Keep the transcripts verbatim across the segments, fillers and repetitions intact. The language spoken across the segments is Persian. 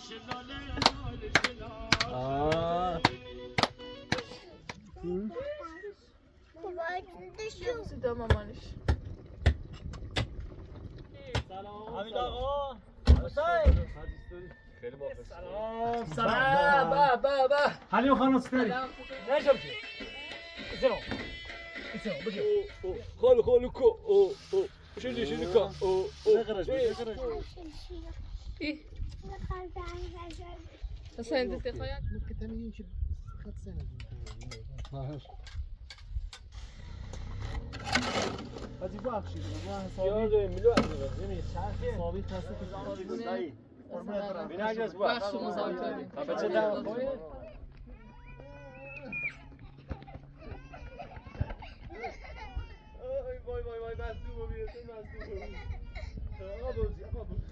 آه صدا مامانش سلام حمید آقا حسین خیلی با سلام سلام با با با حلیم خانم ستاری نشم که سلام سلام بگو خالو خالو کو او او شنو شنو کا او او خرج خرج ايه حسين انت خيال ممكن تاني يمشي خد سنه هذه باخشي والله صابي يا ملوء زين شاكي صابي خاصه في الزمان بناجز بقى باش مزايتين بچه دا خويه وای وای وای وای بس تو ببین تو بس تو آقا بوزی آقا بوزی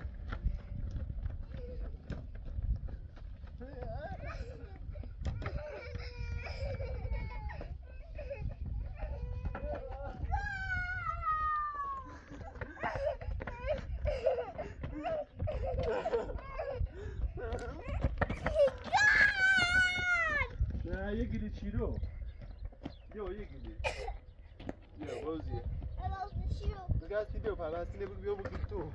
نه یه گلی چی رو بیا یه گلی بیا بوزی بگاستی بیا پرستی نبود بیا بگی تو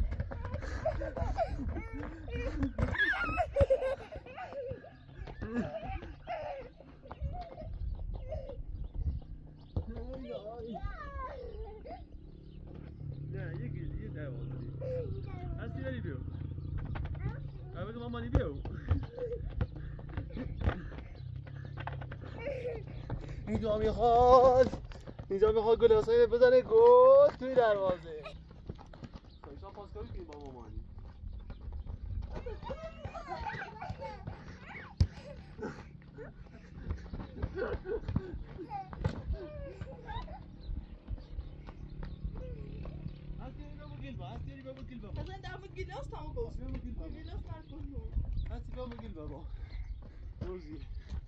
نه یه گلی یه دوازی هستی بری بیا بگو مامانی بیا اینجا میخواد اینجا میخواد گل حسین بزنه گل توی دروازه ایشان پاسکاری کنیم با مامانی هستی بابا گل با هستی بابا گل بابا حسين دعم الجلاس تعمل جوز الجلاس نعرفه هستی بابا گل بابا روزی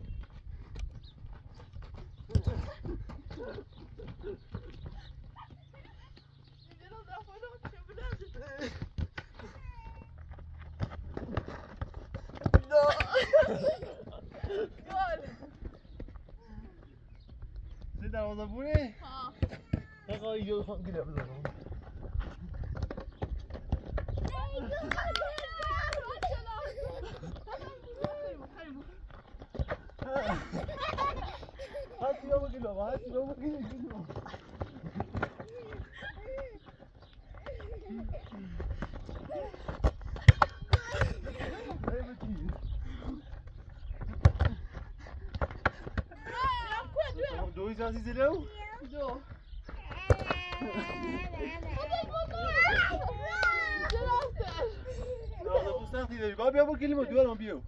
زي دروازه بونه؟ ها آقا یه خان گیره بزنم هاتي بابا گل بابا هاتي بابا گل بابا دویز عزیزی لو دو دروازه بو سختی داری بابا بیا با گلی ما دوارم بیو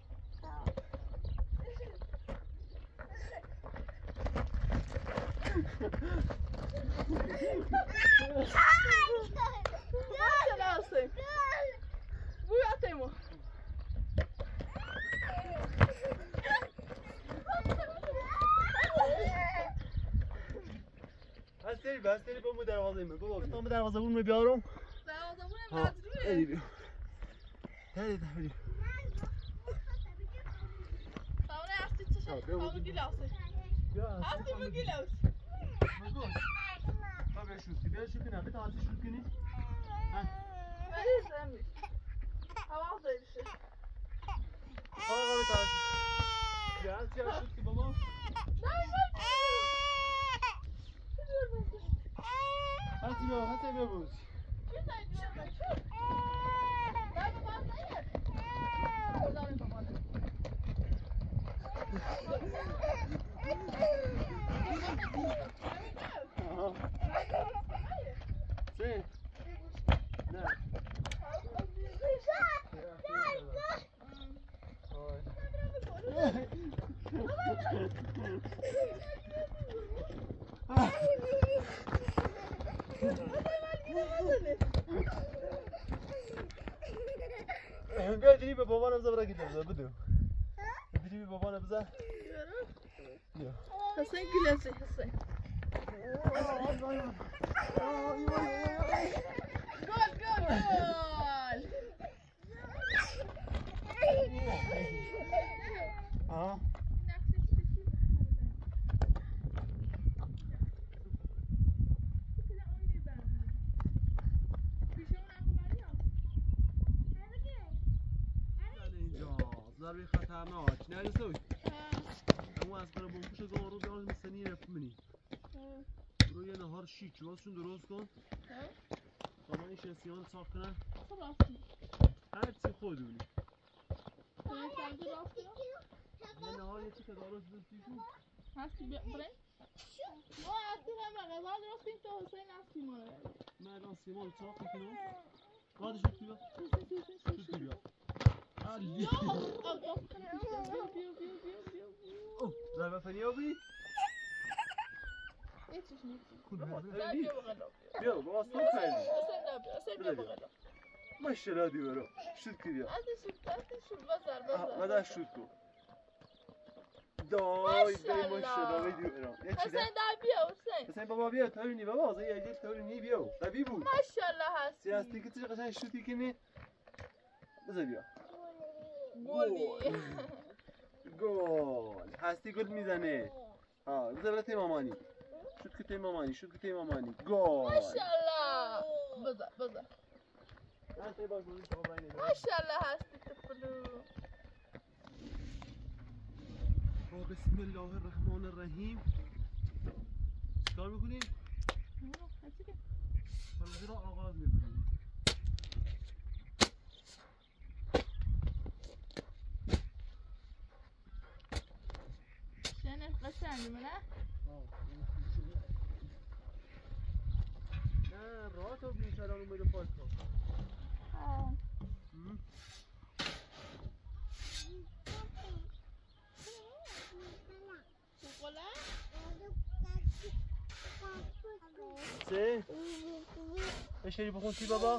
هستری بستری با مو دروازه می بابا تو مو دروازه بون می بیارم دروازه ادی بیو هدی هدی Sonra açtı çeşit. Abi gilası. Açtı mı gilası? Tabii şu sibel şu kına bir tane şu kını. Ha. Ben izlemiş. Hava da işte. Hava bir tane. Ya siyah şu ki baba. Hadi ya hadi ya bu. Sim. Não. بیا دیدی به بابانم زبر گیرم بدو دیدی به بابانم بزن بیا حسین گلسی حسین گل گل گل ضربي خطرناك نه سوي اما از برای بمبوش گان رو بیان مستنی رفت منی روی نهار شیک واسون درست کن تا من شسیان صاف کنم هر چی خودونی یه نهار یه چی که دارست دستیشون هستی برای؟ ما هستی هم غذا درستیم تا حسین هستی ما رو من الان سیمان صاف میکنم قادش شد بیا شد بیا علی اوه ضربه فریابی بیا باز تو خیلی ماشاءالله دیورو شد که بیا مدر شد کن دای دای ماشاءالله دیورو حسین در بیا حسین حسین بابا بیا تارونی بابا از یه جل تارونی بیا طبیعی بود ماشاءالله هستی سیاستی که چه قشنگ شوتی کنی بذار بیا گلی گل هستی گل میزنه ها بذار برای تیم مامانی شد که تیم مامانی شد که تیم مامانی گل ماشاءالله بذار بذار ماشاءالله هستی تفلو بسم الله الرحمن الرحیم چیکار میکنیم؟ بازی را آغاز میکنیم شنش قشنگی نه؟ نه راه تو بیچاران اومده پاک کن سه اشتری بخون سی بابا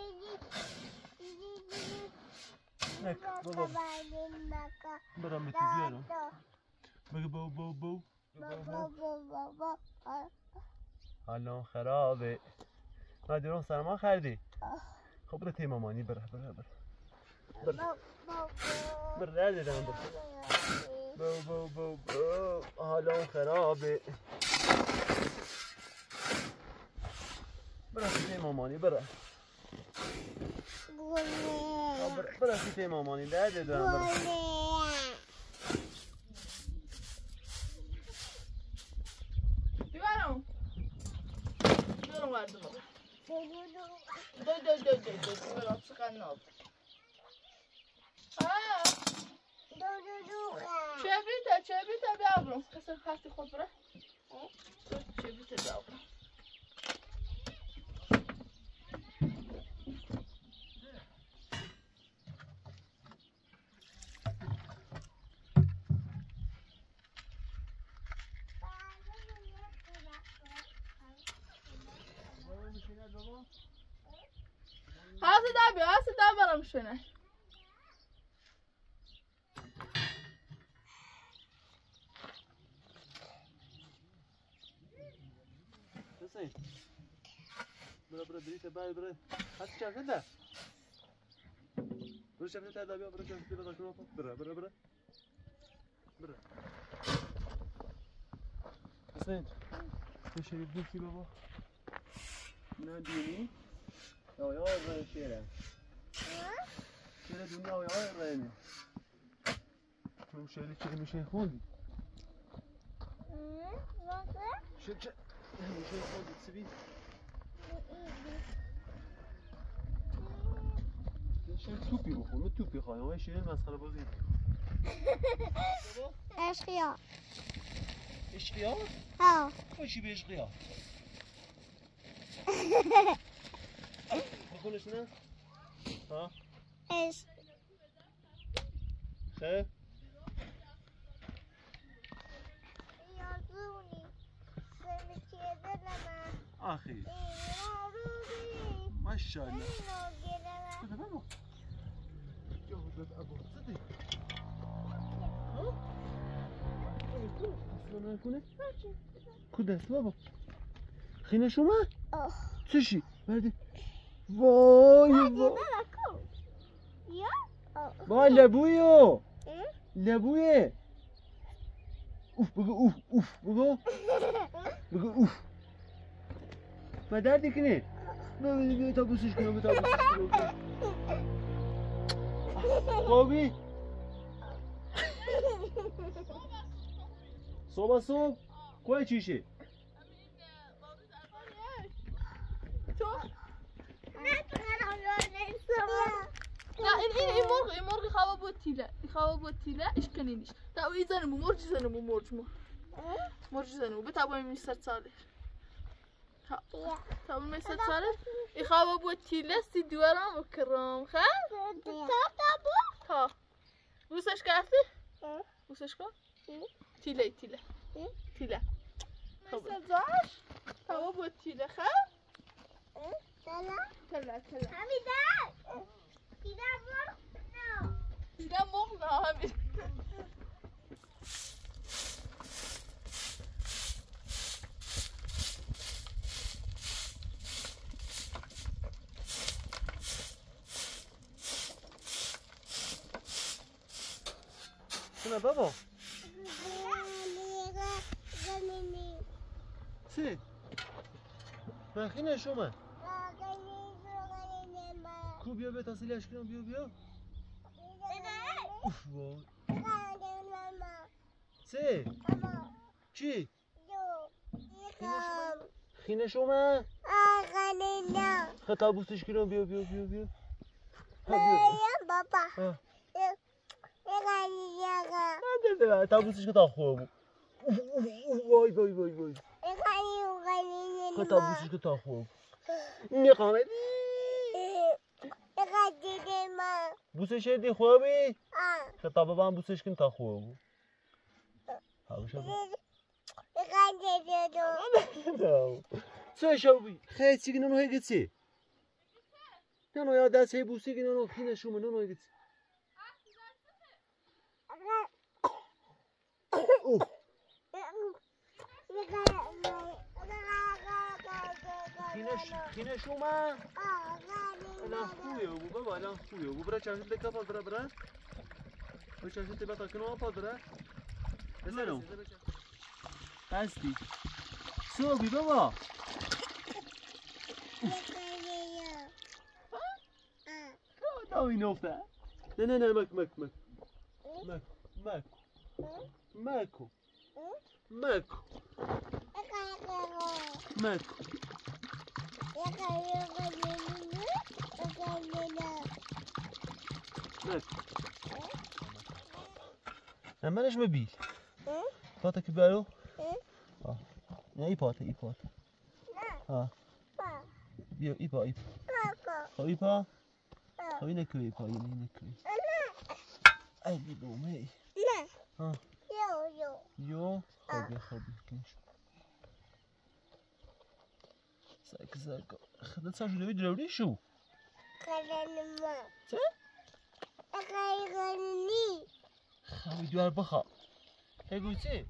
نک بابا برام بتی بیارم بگه بو بو بو حالا خرابه ما دیرون سرما خریدی خب بره تیم مامانی بره بره بره بره بره در دیدم بره بو بو بو بو حالا خرابه بره تیم مامانی بره بره بره تیم مامانی در دیدم بره بیارم بیارم وردم دو دو دو دو دو دو برام سخن ناب آه چبریتا چبریتا بیارم کسی خستی خود بره چبریتا بیارم هستی دا بیا هستی دا برام شنه حسین برا برا دریت بای برا هستی چرخه ده برا چرخه ده دا بیا برا چرخه ده دا برا برا برا برا حسین تو شریف دوستی بابا نه دونی آیا آیا شیره شیره دونی آیا آیا رینه تو شیره چیه میشه خوندی شیره چه میشه خوندی سبی شیره توپی بخون من توپی خواهیم آیا شیره مسخره بازی عشقیا عشقیا؟ ها باشی به عشقیا بخونش نه؟ ها؟ عشق خیلی؟ یادونی سمکه دلمه آخی اینا روبی ماشاءالله اینا گلمه بده بابا جهودت ابو صدی ها؟ اصلا نکنه؟ کدست بابا؟ خینه شما؟ آه چشی؟ برده وای وای وای لبویو لبویه اوف بگو اوف اوف بگو بگو اوف ما دردی کنه بگو بگو تا بوسش کنم تا بوسش کنم خوابی صبح صبح کوی چیشه؟ لا این این این مرغ این مرغ خواب بود تیله این خواب بود تیله ایش کنینیش تا او یزنمو مرغ یزنمو مرغ مو مرغ یزنمو بتابو میستر ساله تا تا میستر ساله این خواب بود تیله سی دوارم و کرم خب تا تا بو تا بوسش کردی بوسش کن تیله تیله تیله میستر زاش تا بود تیله خب تلا تلا تلا حمیده دیدم مرغ نه دیدم مرغ نه همین نه بابا چی؟ مخینه شما کو بیا بیا تحصیلش کنم بیا بیا اوف وای چی؟ چی؟ خینه شما خطا بوستش کنم بیا بیا بیا بیا بابا نه نه تابوسش کتا خوب وای وای وای وای تابوسش کتا خوب میخوام بوسش دی خوبی کتا بابا هم بوسش کن تا خوب هاوش چه شوی خیلی چیگی نونو هی گیتی نه نه یاد دست هی بوسی گی نونو خینه شومه نونو هی گیتی خینه شومه الان خویه بو بابا الان خویه بو برای چند دکا پا برای برای برای چند دکا تا کنو پا برای بزنو هستی صوبی بابا داوی نفته نه نه نه مک مک مک مک مک مکو مکو مکو نه منش مبیل پاتا که برو آه نه ای پاتا ای پاتا آه بیا ای پا ای پا خب ای پا خب اینه که ای پا اینه اینه که ای بی دومه ای نه یو یو یو خوبی خوبی کنش ساک ساک خدت ساش دوی دروری شو خدن ما چه؟ خیلی خوی دوار بخوا هگو چه؟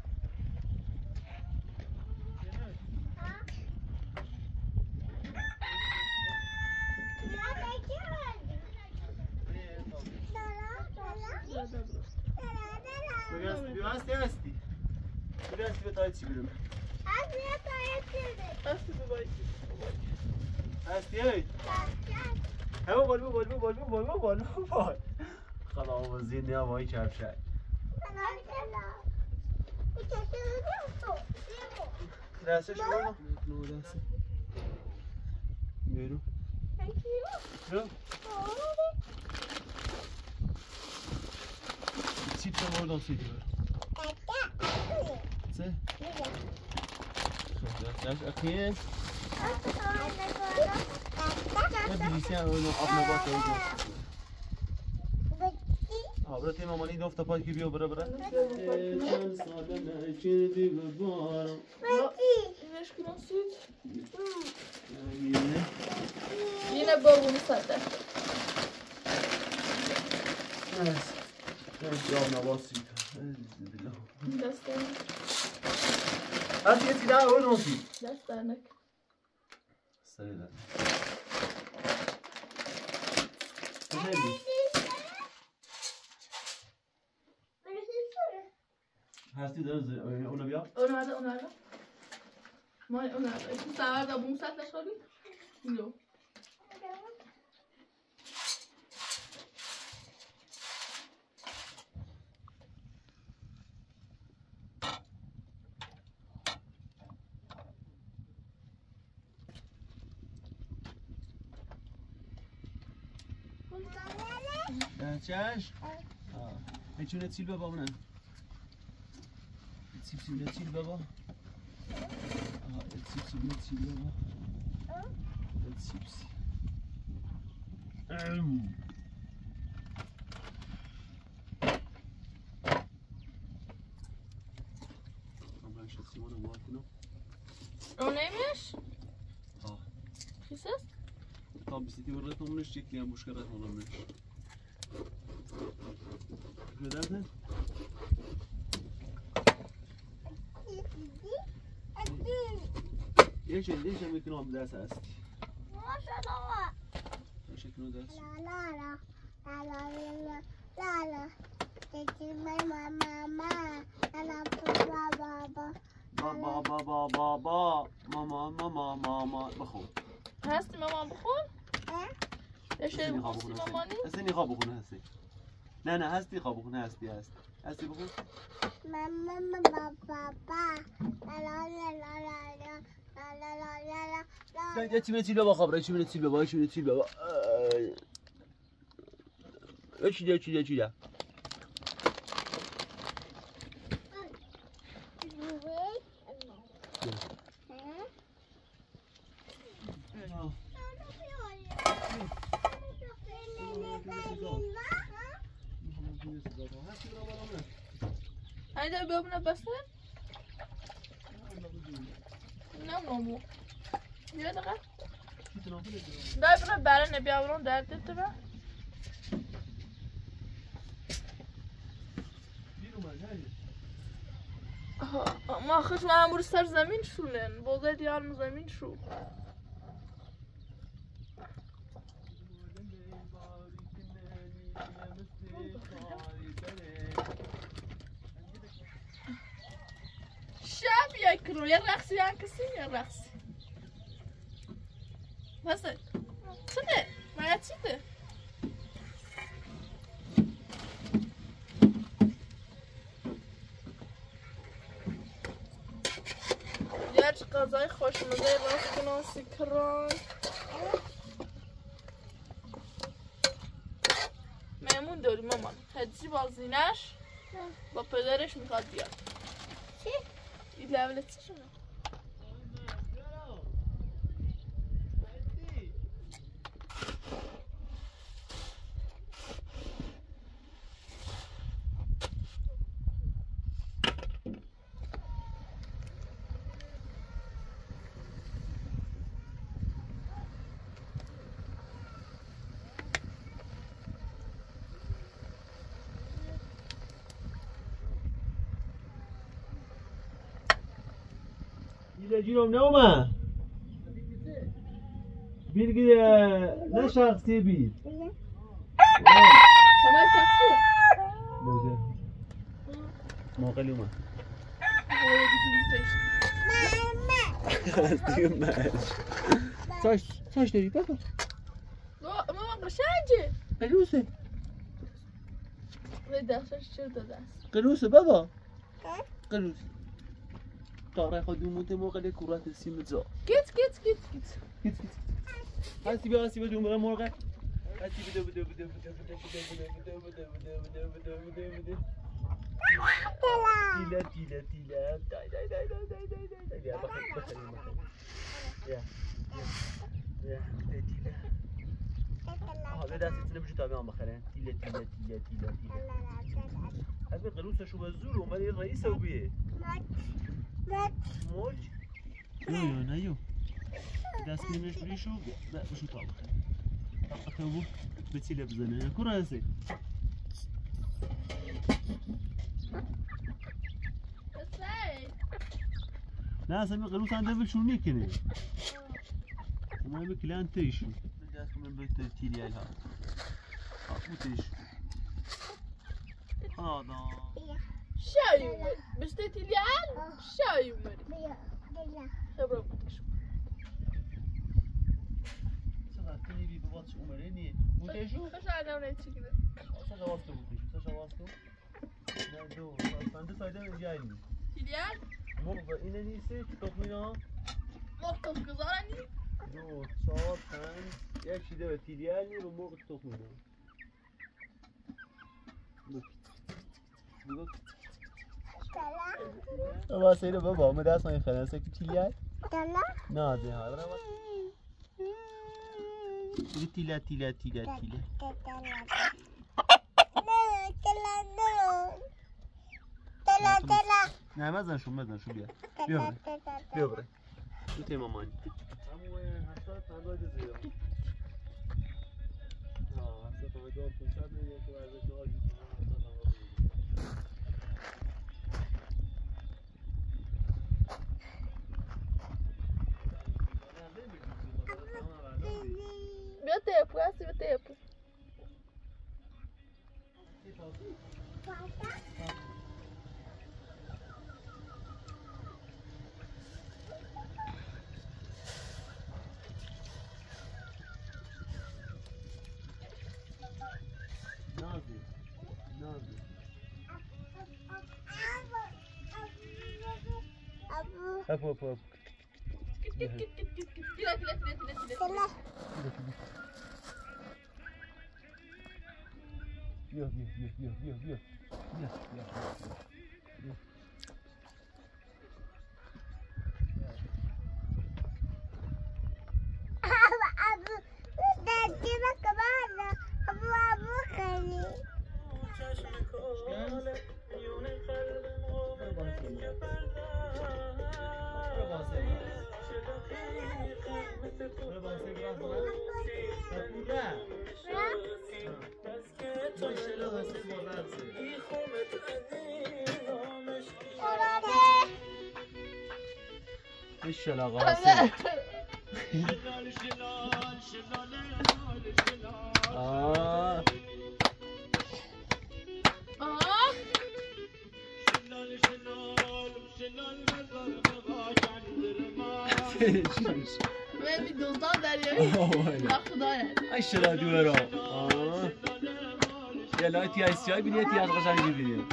هستی هستی بگه هستی به تایید چی بیرم هستی به تایید چی بیرم هستی به بایی هستی هید همه بال بال بال بال بال بال بال بال خدا وزیر نیا بایی چرف شد رسه شما نو رسه بیرو بیرو سیب تا مردان سیدی برو سه خب اخیه نبیلیسی هم اونو آب نبات اونو آبرا تیم امانی دفت پای که بیو برا برا چند ساله نچه دی ببارم اینش کنم سید یینه بابونی ساده آب نبات سید دسته هستی یه ده اون هستی دسته نک سری ده خیلی هستی داره اونو بیا اونو هذا اونو هذا ما اونو هذا اسمه سوار ده بوم سات لشخالي يو چش؟ آه هیچونه تیل بابا منه تیل تیل تیل بابا آه تیل تیل تیل بابا تیل تیل ام من شد سیمانو مواد کنم اون نمیش؟ آه خیس است؟ تا بیسیتی ورد همونش شکلی هم مشکل رد همونش بدرده؟ یه چه دیش هم میکنم درس هستی شکل درس لا لا لا لا لا لا لا لا ماما ماما لا بابا بابا بابا بابا ماما ماما ماما بخون هستی مامان بخون؟ داشته بخونستی مامانی؟ هستی نیخواه بخونه هستی نه نه هستی خواه بخونه هستی هستی هستی بخون ماما بابا لا لا لا لا لا لا لا لا لا یه چی میتیل بابا خبره چی میتیل بابا چی میتیل بابا یه چی یه چی یه چی هایده ببینه بسن؟ نه نمو بیا دقیقه ببینه برای نبیاورون درد تو به ما خوش من برو سر زمین شولن بوزه دیارم زمین شو شب یک رو یه رقصی هم کسی یه رقصی بسه چه ده؟ باید چی ده؟ یک غذای خوشمزه راست کنم سیکران میمون داریم مامان هدی با زینش با پدرش میخواد بیاد چی؟ این لولت چی شما؟ دیگه جیرم نومه بیل نه شخصی بیل همه شخصی؟ موزه موقعی اومد دیگه مش ساش ساش داری بابا مامان قشنگه قلوسه دستش چرا داده است؟ قلوسه بابا قلوس تاره خود موته موقع کرات سیم زا گیت گیت گیت گیت گیت گیت هستی بیا هستی بدون موقع مرغ هستی بده بده بده بده بده بده بده بده بده بده بده بده بده تیلا تیلا تیلا دای دای دای دای دای دای دای دای یا بخیر بخیر یا یا یا تیلا آها به دستت نمیشه تا بیام بخره تیلا تیلا تیلا تیلا تیلا هذا قلوسه به زور اومد این رئیس او بیه موج یو یو نه یو دست کنیمش بریشو نه بشو تا بخره تا بو به تیلا بزنه کره هستی نه اصلا قلوس عنده بلشون میکنه ما بكلان تيشو جاتكم من بيت تيلي لها ابو تيشو هذا شاي بستيتي لي عال شاي ومري خبرة بتكشف صدق تيلي ببطش عمريني بو تيشو خش على ونيتي كده صدق واسطو بو تيشو صدق واسطو لا دو فانده سايده جايني تيلي عال مرضى إنا نيسي تطمينا مرتب قزارني دو چهار پنج یک شیده به تیلیانی رو مرغ تخمینا بابا سيدي بابا ما داس ما يخلص كتير تلا نادي هذا تيلا تيلا تيلا تيلا تلا تلا نه مزن شو مزن شو بیا بیا بیا بره تو تیم مامانی همون هفتاد پنجاه زیرا آه هفتاد پنجاه پونصد میلیون تو ارزش آجی Meu tempo, é assim meu tempo. Nazi, Nazi. Abu, abu, abu. Tira, tira, tira, tira, tira. تلا Yok yok yok yok yok yok. Yok yok. أبو أبو داديما كمان أبو أبو خلي ايش الغاسل اه آه من bir dozdan derya. Akıda yani. ايش الادوار اه يلا تي اي سي اي بنيتي از قشنگ میبینیم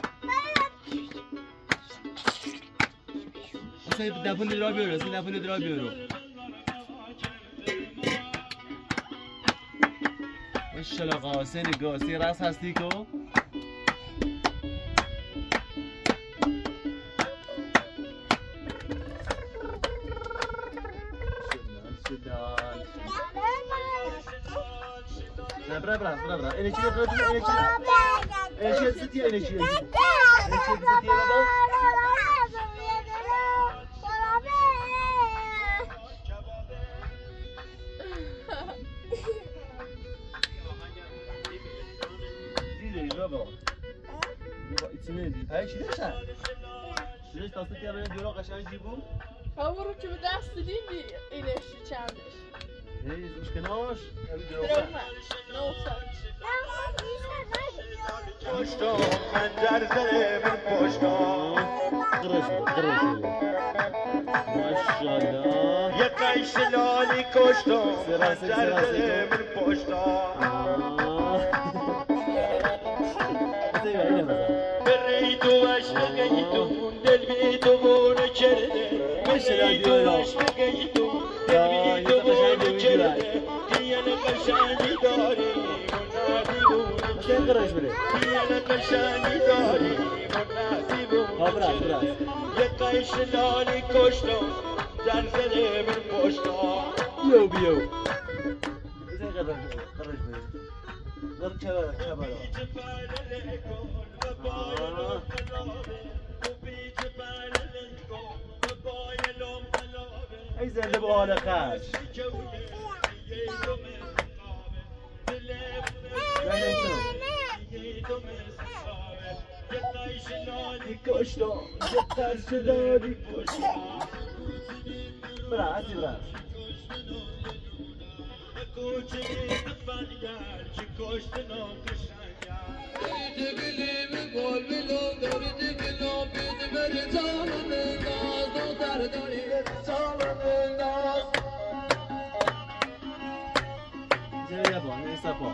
اصلا دفعه درا بیارو اصلا دفعه درا بیارو ماشاءالله قاسم قاسی راس هستی کو نه برا برا برا برا اینه چیه برا اینه چیه اینه چیه ستیه اینه چیه اینه چیه ستیه بابا بابا içine değil. Hayır şimdi sen. Şimdi tasdik ya benim diyor kaşan cibu. Hamuru ki bir ders değil mi iyileşti çendir. Ne iş kenar? Abi diyor. Drömme. Ne olsa. Poşto, pencerede bir poşto. Kırış kırış. Maşallah. Yakay şilali koşto, pencerede bir poşto. بريتو اشتقيتو دلبيتو بونا كرده بريتو اشتقيتو دلبيتو بونا كرده هي نقشاني داري منادي بونا كرده هي نقشاني داري منادي بونا كرده يقايش لالي كشتو زلزله من پشتو يو بيو زي قدر قرش بي غير كبر كبر اي زلب على خاش كشتو يقاش لالي كشتو برا عسي برا Zeye yapalım, neyse yapalım.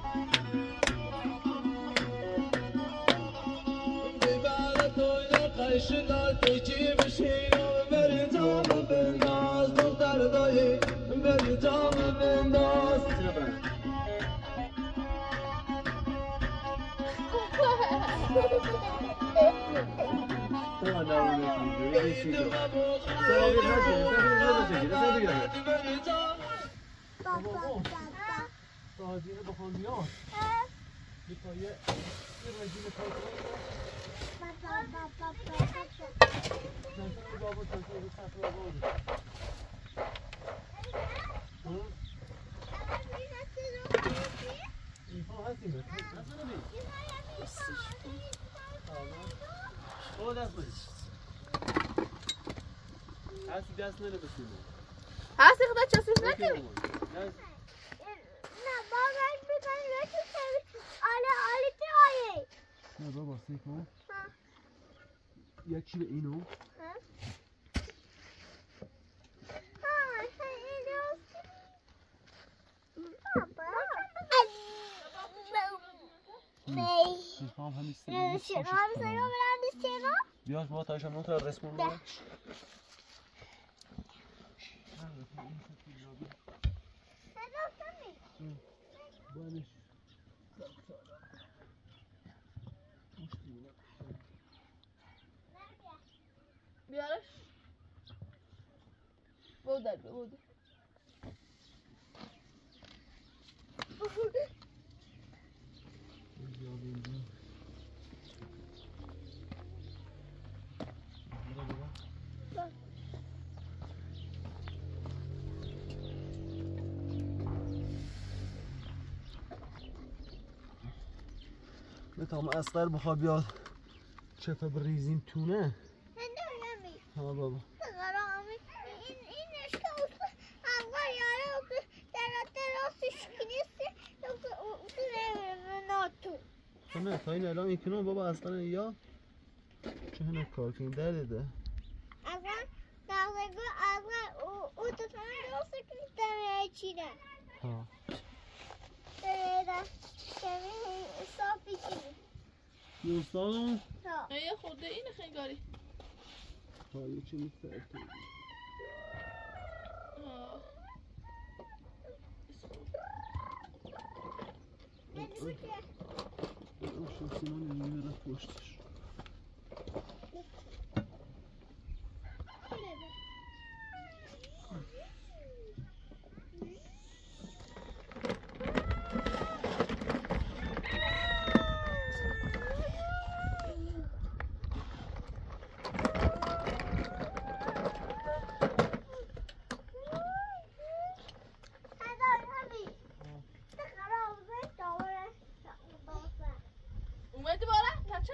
Kaşlar keçim şeyler beri canım ben naz doktor dayı beri canım ben naz. هستی دست نده بسیمه هستی خدا چسیف نکنی نه بابا میکنی یکی سوی آله آله تی آیه نه بابا سیکن یکی به اینو ها اینو بابا میخوام همین سیگاری نه چرا هم سیگاری برندیش چرا بیاش با تایشم نوتر رسمون رو بیارش بودر بودر تا ما اصغر بخواه بیاد چفه بریزیم تونه ها بابا این این اشکا اوسه اول یاره اوسه درات دراتش کنیسته اوسه ناتو نه تا این الان میکنم بابا اصلا یا چه هنه کار کنیم درده ده اصلا نازگو اصلا او تو تنه درسته کنید دمه چیده ها دمه کمی صافی کنید دوستانم یه خورده این خنگاری ها یه چه میفته اون شمسیمان یه رفت پشتش اومدی باره؟ کچه؟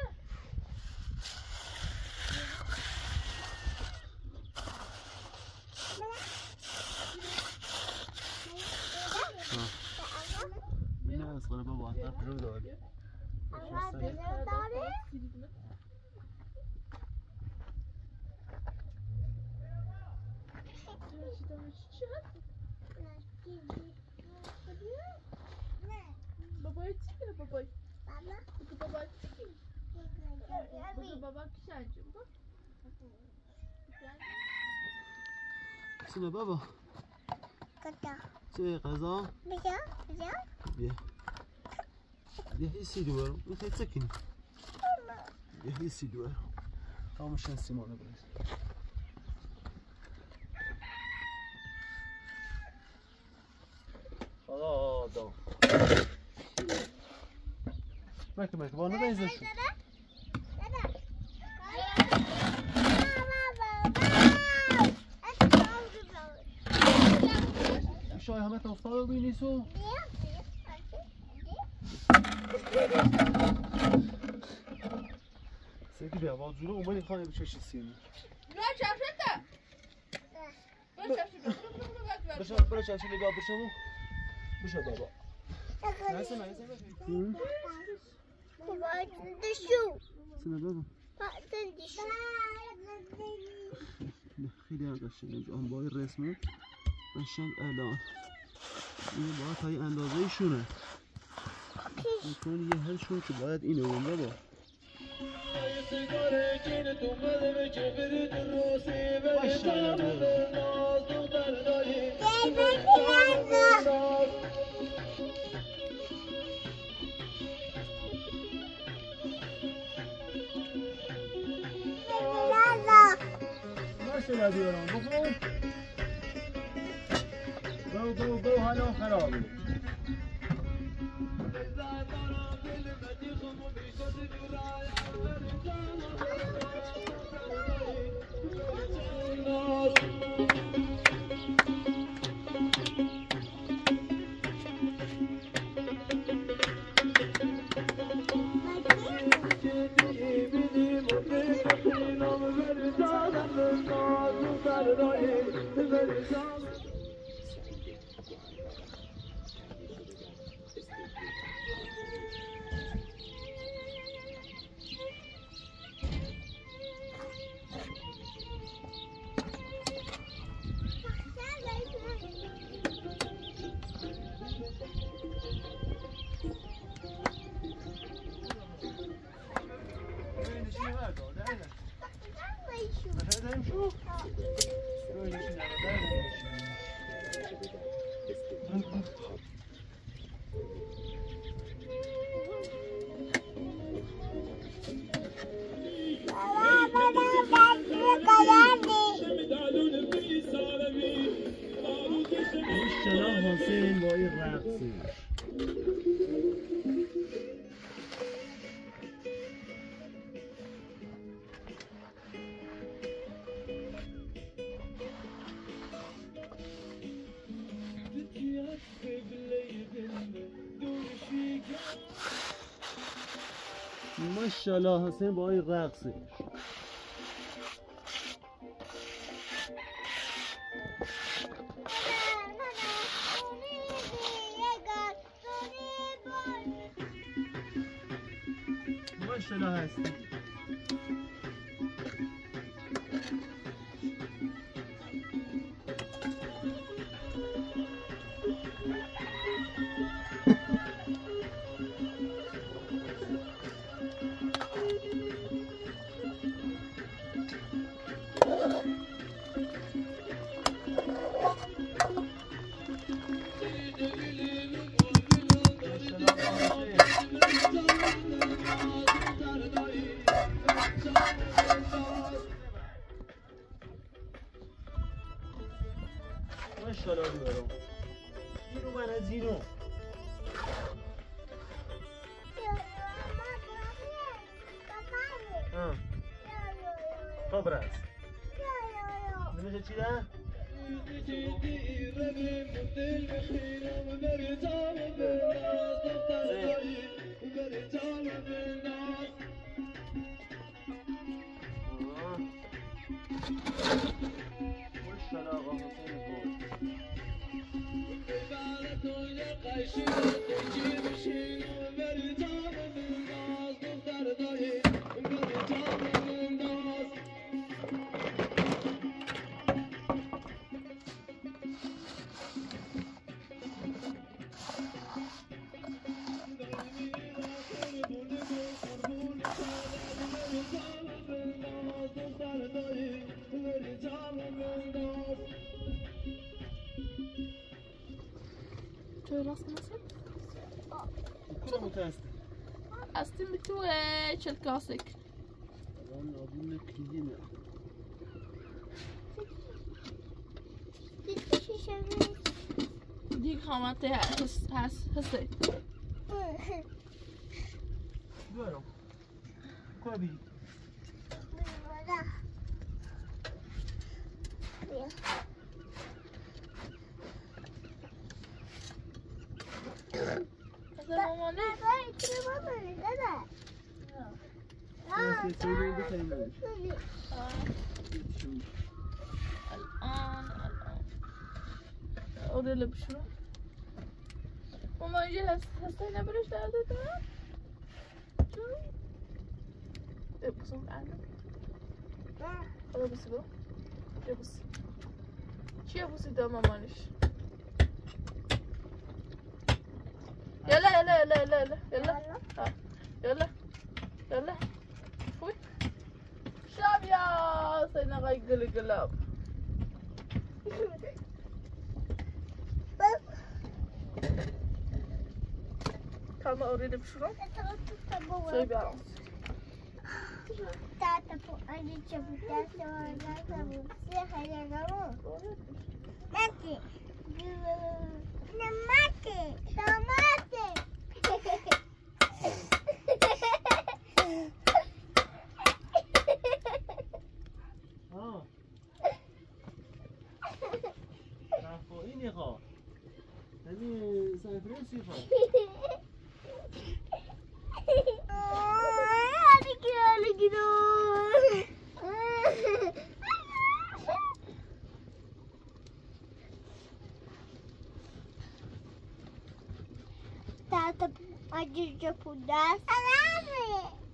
نه از خانه بابا حتی پرو داری بابای چی کنه بابای؟ بابای چی کنه؟ بابا کی شنجه بود؟ سینه بابا کتا چه غذا؟ بیا بیا بیا بیا حسی دوارم میخوای تکنی بیا حسی دوارم همشن سیمانه برید خدا دام مکه مکه با نده شو شای همه تا افتاد رو بینیسو سیدی بیا با جلو اومدی خانه بچشی سینی بیا چشته بیا چشته بشا برو چشی نگاه بشمو بشا بابا نسه نسه بابا دشو سینه بابا دشو خیلی هم قشنگه انبای رسمه قشنگ الان این باید تا یه اندازه شونه میکنی یه هرشون که باید اینه اون بابا شده بیارم بخون گو گو گو حالا خرابه ماشاءالله حسین با این رقصش ماشاءالله حسین با این رقصش ماشاءالله هستی ماشاءالله بیارم اینو من از اینو خب راست نمیشه چی ده؟ ماشاءالله آقا حسین بود توی راست نسید؟ کدوم متاستی؟ استیم تو چل کاسک الان آبون کلیدینه دیگه خامته هست هست هسته بیارم کجا بی؟ از مامانه الان الان اوده اللي بشنو ماما يجي هستينا بريش داده ده شو ابصوا معنا خلاص بس بقى بس شي ابصي ده مامانش يلا يلا يلا يلا يلا يلا ها يلا يلا فوي شاب يا سينا غاي قلي قلاب كم أريد بشرب؟ سوي بعض Tata po ano siya buta sa mga kamusi kaya gamo. Mati. Na mati. Tomate. ها رفع اینی خواه یعنی سایفرنسی خواه Hadi gel gidiyor. Tata acıca pudas. Abi.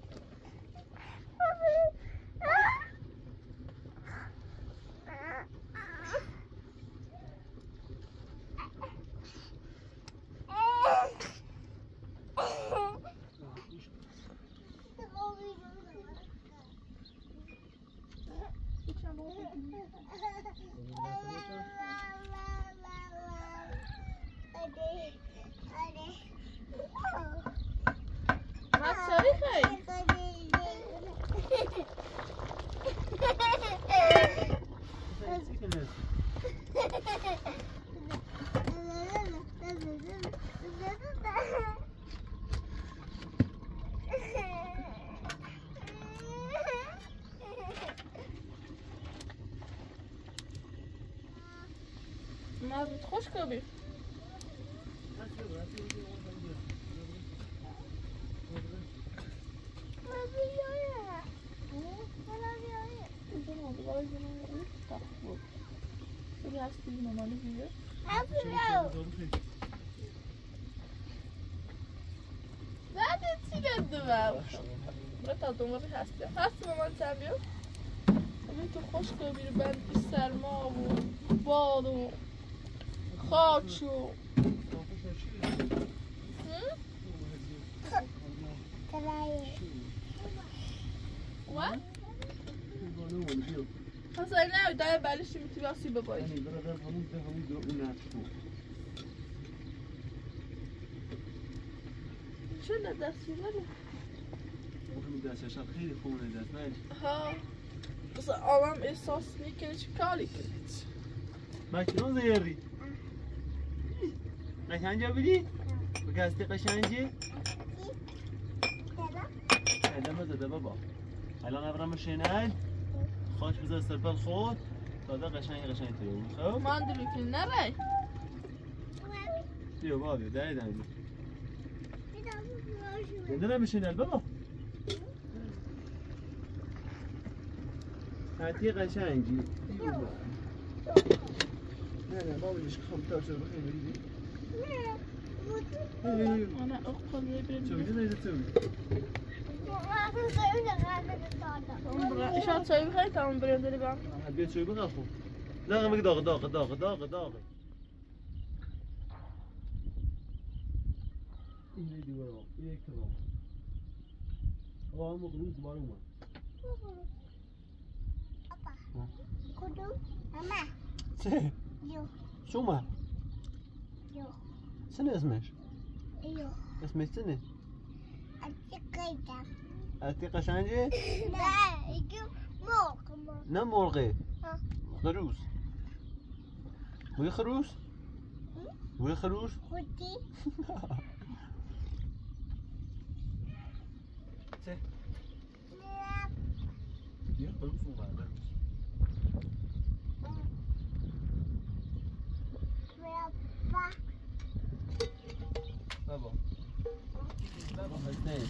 ما تصريخي ما بتخش كبير بعد چی گردم برای تا دوماری هسته هستی مامان چند بیام همین تو خوش کبیر بند بی سرما و باد و خاک و و؟ پس این نوی دای بلیشی میتونی آسی ببایی چه ندستی بری؟ دستشم خیلی خونه دست نه ها بس آدم احساس میکنه چه کاری کنید مکنون زیردی قشنجه بدی؟ بکستی قشنجه؟ دمه زده بابا الان ابرم شنید خواهش بذار سرپل خود تازه قشنگ قشنگ تیو خب؟ من دلو که نره بیا بابا بیا دایی دایی بیا نرم شنید بابا حتی قشنگی نه نه بابا لیش خم تا شو بخیر بگیری انا اقبل يبرد شو بدي نيجي تسوي ايش هتسوي بخير تمام بريد اللي بعمل البيت شوي بخافوا لا غمك داغ داغ داغ داغ داغ إيه دي ورا إيه كذا هو مقلوب معلومة Kudu, mama. سه Yo, شو ما yo, سنة اسمش yo. اسمش سنة Acıkayda. أتي قشنجي Ne, iki mokma. نم مرغي ها. خروس وي خروس وي خروس Kuti. سه Ne, يا خروس وما berapa? بابا بابا هستين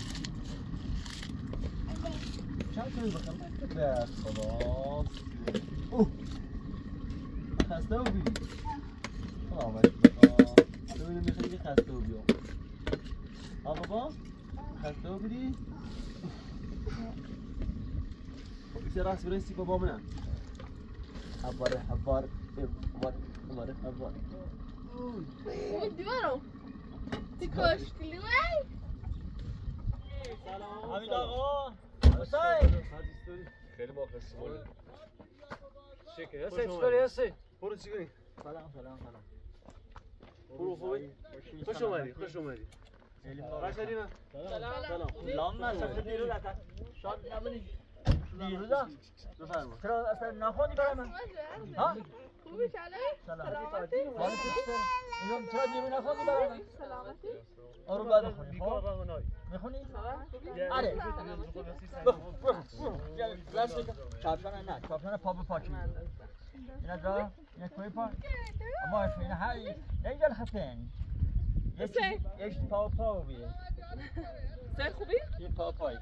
شو تسوي بخلك بس خلاص اوه خسته و بیدی خلاص ببینیم میخوایی خسته و بیام ها بابا خسته و بیدی بسه راست برسی بابا منم حباره حبار حبار حباره حبار ودي ورا تكوش كلوي حمید آقا حسین خیلی مخلصی مولی شکر حسین چطوری حسین برو چی کنی؟ سلام سلام سلام برو خوبی؟ خوش اومدی خوش اومدی سلام سلام لام من سفر دیرو رفتم شاد نبودی دیرو دا بفرما چرا اصلا نخوندی برای من ها خوبی کله سلام سلامتی حالت چطوره اینو چرا دیرو نخوندی برای من سلامتی آروم بعد بخونی خب میخونی آره دست بکن چاپشان نه چاپشان پا به پاکی اینا دا اینا کوی پا اما اینا هایی نگل خطن یک پا پا بیه سر خوبی؟ یه پا پای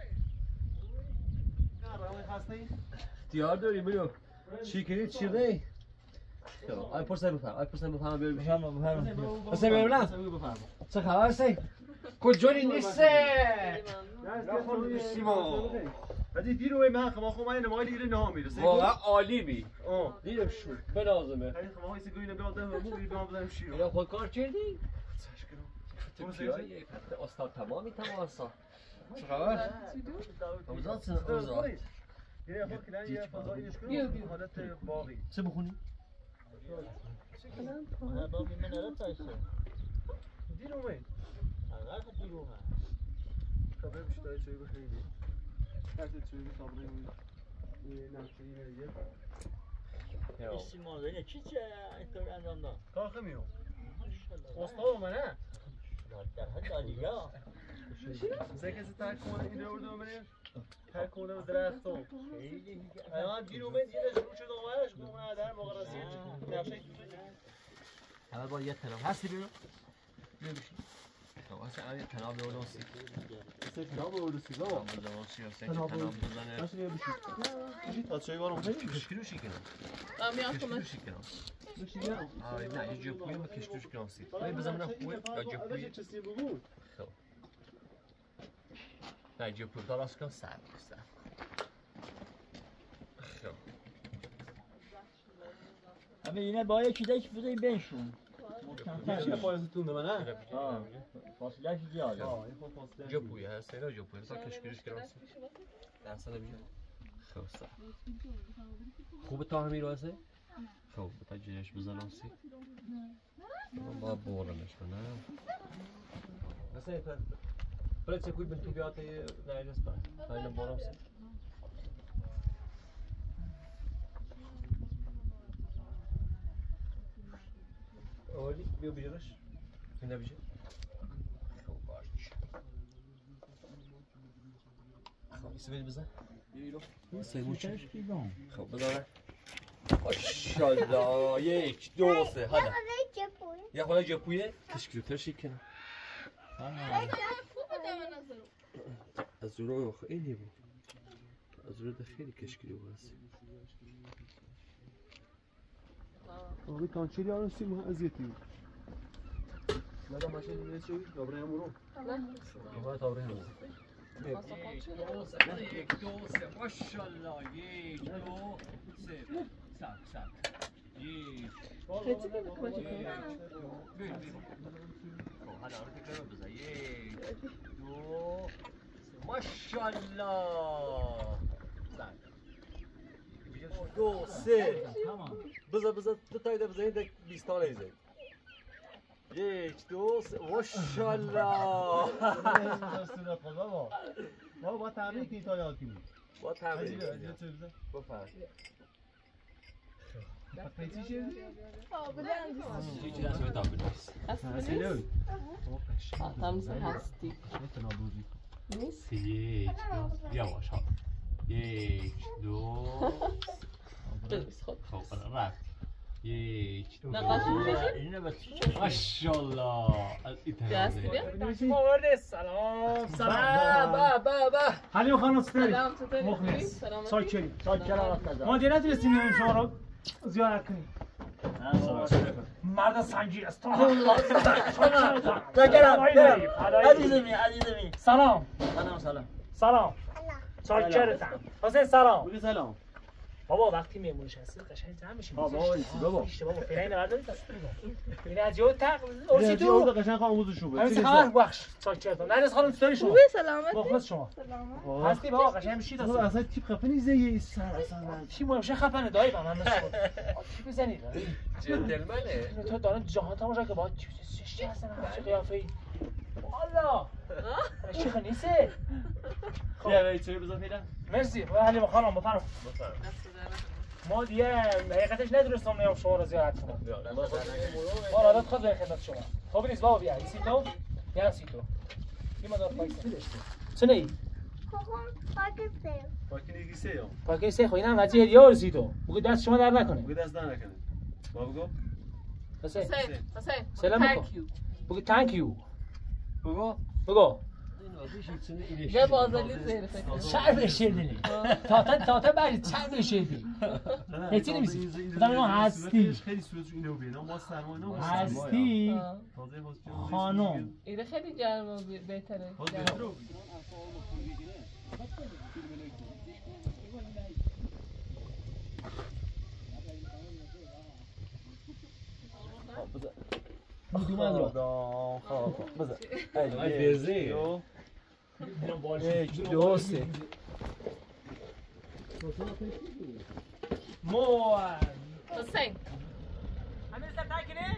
اختیار داری برو چی کنی چی دی؟ آی پرسه بفهم آی پرسه بفهم بیار بشی بفهم بفهم پرسه بیارم بفهم چه خبر هستی؟ کجایی نیسته؟ نخون نیستیما بعدی دیر اوی من خما خو من نمای دیگه نه میرسه واقعا عالی بی آه دیدم شو بنازمه خیلی خما هیچ گوینه بیاد ده مو بیام بزنم شیر اینا خود کار کردی؟ تو ترکیه استاد تمامی تمام استاد چه خبر؟ اوزاد سن اوزاد یه خود کلان یه فضایی نشکنم حالت باقی چه بخونی؟ نه باقی من نرد تایسته دیر اوی اگر خود دیر اومد کابه بیشتر چوی بخیری کسی چوی بخابره این نمچوی میگه ایسی مازه چی چه اینطور انجام داد؟ کار خمیو استاد منه در حد عالیا زه کسی ترک کنه این رو بردم بره ترک کنه به درخت و الان دیر اومد یه شروع شد آمدش کنه در موقع رسید نقشه همه با یه تناب هستی بیرون؟ بیا بشین خب اصلا یه تناب به اون سی سه تناب به اون سی با تناب به اون سی اصلا که تناب بزنه باشه بیا بشین بشین تا چای بارم کشکیروشی کنم میام کمک کشکیروشی کنم آره نه یه جوپوی و کشکیروش کنم سی باید بزنم خوبه یا جوپوی چیزی بگو خب نه جوپوی داراست کن سر سر خب همه اینه با یکی دیگه بزنی بینشون چه پایستون به منه آه فاصله چی زیاده آه این خود فاصله جوپوی هست اینا جوپوی تا کشکیروش کنم سی درصد بیشه خب سر خوبه تا همین رو هسته؟ خب بتا جیرش بزنم سی من باید بورمش کنم مثلا پر پرد سکوی بین تو بیاته یه نایدست بر تا اینم بورم سی اولی بیا بیرش این نبیشه خب باش خب ایسه بید بزن این سیمون چه؟ خب بزنه ماشاءالله یک دو سه هده یه خونه جپویه کشکیرو ترشی کنه از رو خیلی بود از رو خیلی کشکیرو هست آبی کانچیلی آن سی ماه ازیتی لگا ماشین دیگه چی دوباره هم رو نه دوباره هم یک دو سه ماشاءالله یک دو سه سب سب یک خیلی که کمک کنی بیر بیر خب حالا رو تکرار بزن یک دو سه ماشاءالله زن دو سه بزن بزن دو تایی ده بزنید ده بیستانه ایزه یک دو سه ماشاءالله ما با تمرین که تا یاد کنیم با تمرین بفرم پیچی چیه؟ آه بلند چی چی دست به تابه نیست هستی نیست؟ تمزه هستی نیست؟ یک دو یواش ها یک دو بلوز خود خب رفت یک دو نقاشی می‌کشی؟ اینه بس ماشاءالله از این دستی طرف بیا آورده سلام سلام با با با حالی خانم ستری سلام چطوری؟ مخلص سلامتی؟ چاکری چاکری ما دیگه نتونستیم این شما رو زیارت کنیم مرد سنجی است چاکرم عزیزمی عزیزمی سلام سلام سلام سلام چاکرتم حسین سلام بگی سلام بابا وقتی میمون نشستی قشنگ جمع میشیم بابا ایسی بابا بابا فعلا اینو بردارید دست بگم این از یه تق ارسی ارسی تو تو قشنگ آموزش رو همین بده خبر بخش چاکرتم نرس خانم ستاری شما خوبی سلامتی؟ مخلص شما سلامت هستی بابا قشنگ میشید تو اصلا تیپ خفنی زیه این سر اصلا چی مهم شه خفنه دایی با من مثل چی بزنید جنتلمنه تو دارن جهان تماشا که با چی هستن چه قیافه ای الله الشيخ نیسته بیا بیا چه بزن پیدا مرسی ولی خانم بفرم بفرم ما دیگه حقیقتش ندونستم نیم شما رو زیارت کنم ما عادت خود به خدمت شما خب نیست بابا بیا ایسی تو یا سی تو این مدار پایسته چه نی پاکی نیسته یا پاکی سه خو اینم وجه دیار سی تو بگو دست شما در نکنه بگو دست در نکنه با بگو حسین حسین سلام بگو بگو تانک یو بگو بگو یه بازالی زیر فکر شعر بشیردنی تا تا تا تا بعد شعر بشیردی هیچی نمیسی بدم اینو هستی خیلی صورتش اینو بینا ما سرما اینا هستی تازه خانم اینه خیلی گرم و بهتره میدوم از را خب بذار ای برزه یک دو سه موان حسین همین سر تاکنه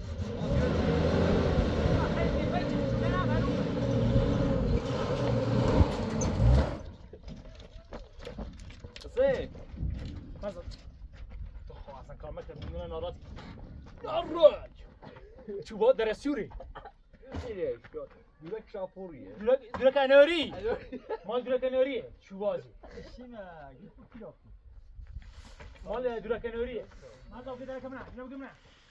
حسین مازن تو خواهد اصلا کار مکتب میمونه ناراتی ناراج چوبات در سیوری دورک شاپوریه دورک انوری مال دورک انوریه چوبازی مال دورک انوریه مال دورک انوریه کمنا اینو بگم نه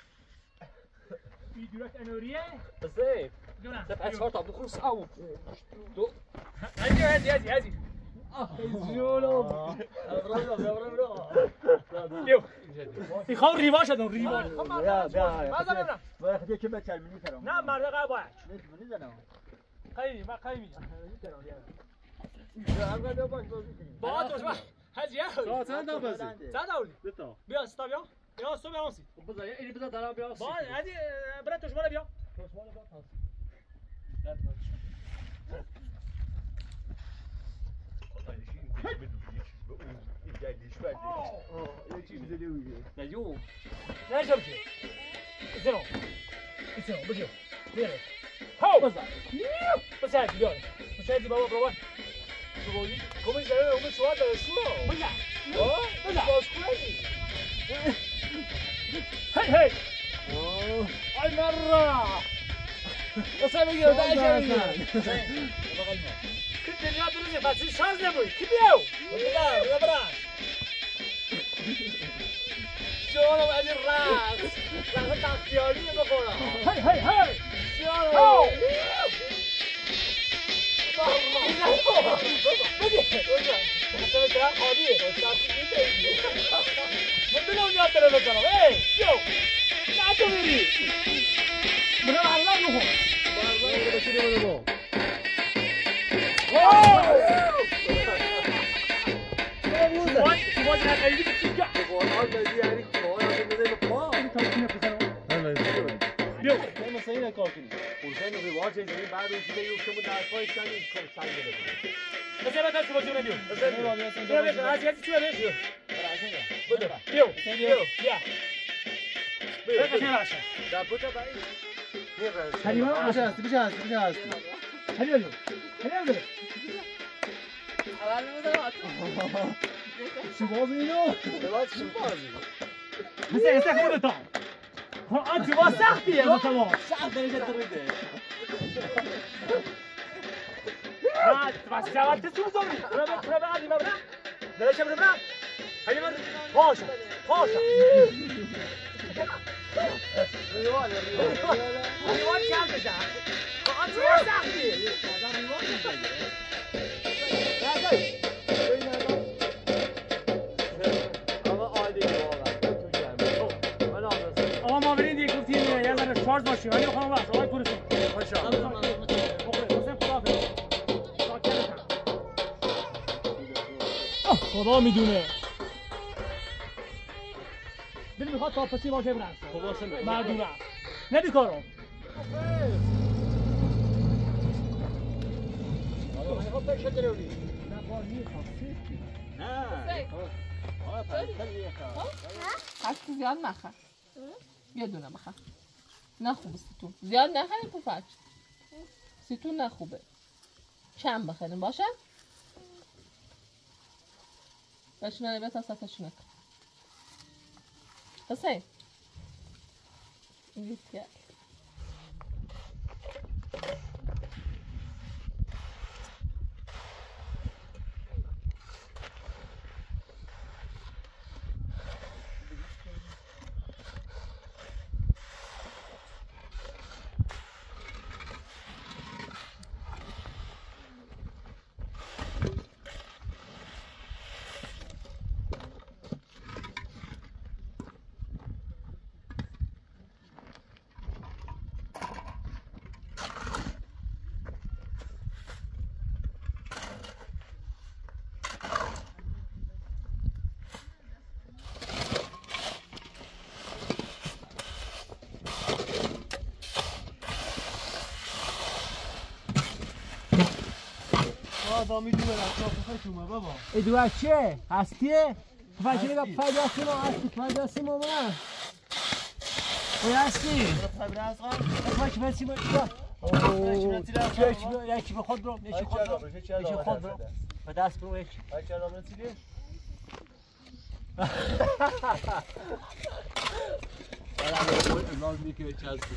این دورک انوریه حسین بگم نه سه چهار تا بخور ساو دو هزی هزی هزی هزی جولو برو برو برو یو میخوام ریوا شدم ریوا بیا بیا مازن ببینم باید دیگه که بچلمونی کنم نه مرد قای باید نمیتونی زنم قایمی من قایمی هم قدر باش بازی کنیم با تو شما هزی ها چند تا بازی چند آوردی دو تا بیا ستا بیا بیا ستا بیا آنسی بذار اینی بذار درام بیا با هزی برای تو شما بیا تو شما بیا یه چیز دیگه میگه نجوم نشم که زنو زنو بگو بیا هاو بزن بس هزی بیا بس هزی بابا بابا شو بودی کمی زنه اون شو داره شو بیا آه بزن باز کنی هی هی آی مرا بس بگو دایش بگو که دنیا درست بس شانس نبود کی بیاو بیا بیا برا شلونهم از این رقص رقص تختیاری بخورم هی هی هی شلونهم بده بده خالیه من دلم یاد داره بزنم ای شو نه تو بری بنا الله نخور والله بشینه بده شو باید نقیدی که چی کرد والله بدی یعنی کار از بده پا بیا مثلا این کار کنی اون رو رواج اینجوری بعد اون چیزی که شما در پای سنگ سنگ بده مثلا تا تو بچو نمیو مثلا بیا بیا از یکی چی بیا بده بیا بیا بیا بیا کشم باشه در پوچا باید حلیم ها بشه هستی بشه هستی بشه هستی حلیم حلیم حلیم بده اول میذارم چی باز اینو بلاش چی بازی مثلا مثلا خودت تا ها انت با سختیه مثلا سخت درجه تریده ها بس جواب تسوزونی برو برو برو علی برو درش برو برو حلیم پاشا پاشا ریوان ریوان ریوان چند بشه انت با سختیه آقا ما برید یک گفتیم یه ذره شارژ باشیم ولی بخوام وقت آقای پولتون خوشا خدا میدونه دل میخواد تا پسی باشه برنسه خدا سمه مردونه ندی کارو هستی زیاد نخور یه دونه بخور نه خوب است تو زیاد نخوری پفک سیتون نه خوبه. چند بخریم باشه؟ بشونه نبیت تا سطحشو نکن. حسین این که بابا میدونه اطراف خودتونه بابا ادو چه هستیه فاجعه با فاجعه ما هستی فاجعه ما ما وی هستی خبر از قم فاجعه بسی ما اوه چه یکی به خود برو یکی خود برو یکی خود برو و دست برو یکی هر راه رسیدی الان خود امام میگه چه هست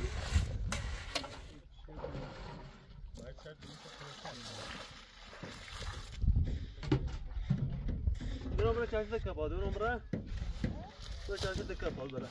دو نمره چند دکه با دو نمره دو چند دکه با بره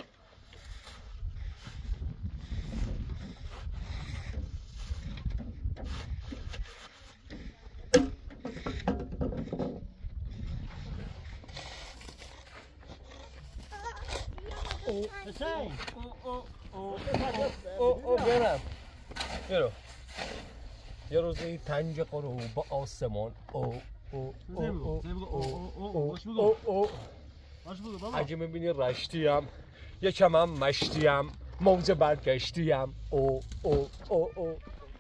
حسین او او برم برو یه روزی تنج قرو با آسمان او او او او او او او اگه میبینی رشتیم یکم هم مشتیم موج برگشتیم او او او او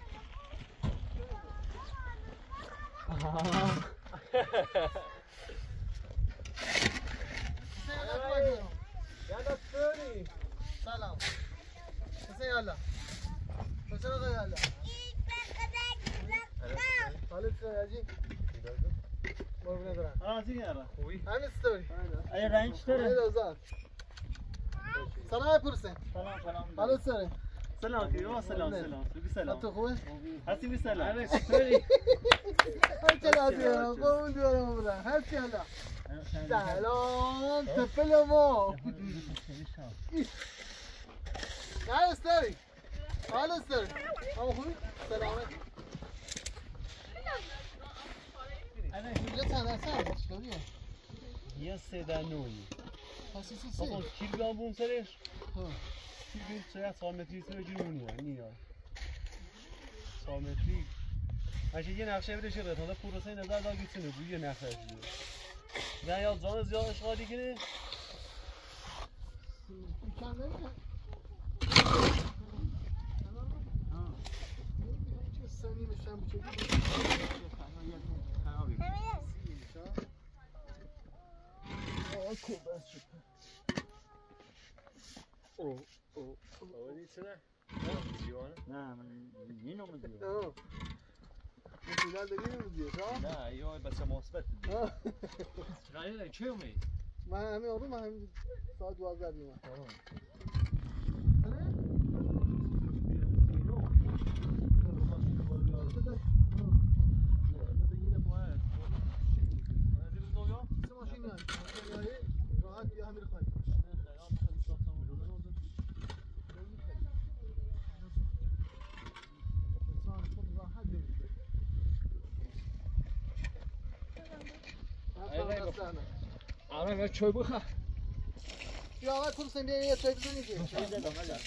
سلام حسین یالا حسین آقا یالا حالت راجی قربونه برم آزی یارا خوبی همین ستوری ای رنج داره دوزار سلام پرسن سلام سلام حالت سره سلام کیو سلام سلام بی سلام تو خوبه هستی بی سلام هر چلا دیارم قربون دیارم برم هر چلا سلام تفل ما نه استری حال استری اما خوبی سلامه یه چند اصلا چطوریه یه سه دنوی پسی سی سی بابا کیل بیان بون سرش ها کیل بیان سرش سال متری سر جنونیه نیا سال متری اگه یه نقشه بده شده تا پروسه نظر داد گیتونه بود یه نقشه شده نه یا زان زیاد اشغالی کنه چند نمیشه چه سنی میشم بچه او او او نیچه نه من اینو میدونم آه مثلا داری نمیدونی نه یا بچه مثبت چقدر چه اومد من همین آروم من همین ساعت دوازده میام آره من چای بخور یا آقا پرسیم بیا یه چای بزنی که چای زدم هلا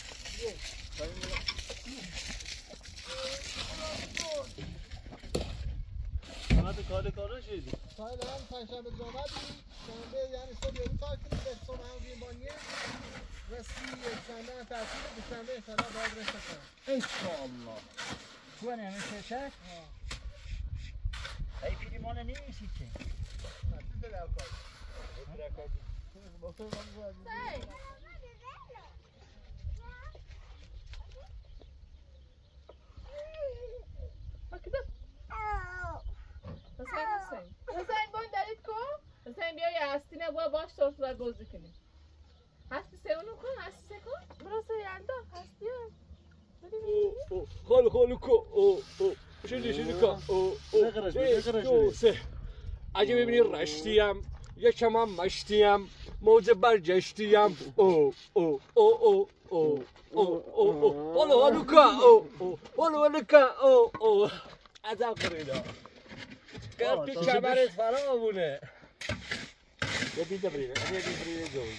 تو کار کار نشدی سایل هم پنجشنبه اومدی شنبه یعنی صبح یه کار کنید به صبح هم بیم بانیه رسی یک شنبه هم تعطیل دوشنبه ان شاءالله باید رشته کنم ان شاء الله تو نمیشه شک ای پیریمان نمیشی که تعطیل دل کار با تو من گوید حسین حسین باید دارید کن حسین بیا یه هستی نه با باش سرس باید بازی کنیم هستی سه اونو کن هستی سه کن براسه یلدا هستی خالو خالو کو او او شدی شدی کو او او دو سه اگه ببینی رشتیم یکم هم مشتیم موج برگشتیم او او او او او او او او والو والو کا او او والو والو کا او او ازم خریدا کرد تو کمرت فرامونه یه بیده بریده یه بیده بریده جو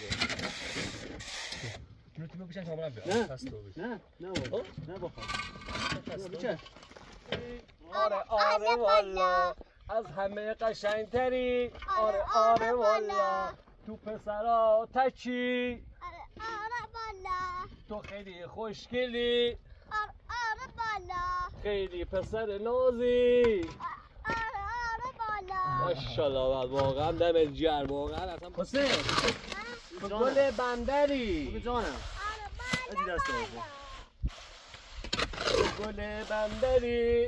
جو تیمو بچن شما بیا نه نه نه نه بخوام بچن آره آره والا از همه قشنگتری آره آره والا تو پسرا تچی آره بالا تو خیلی خوشگلی آره آره بالا خیلی پسر نازی آره آره بالا ماشاءالله واقعا دمت گرم واقعا اصلا حسین گل بندری جانم آره ادی دست بالا گل بندری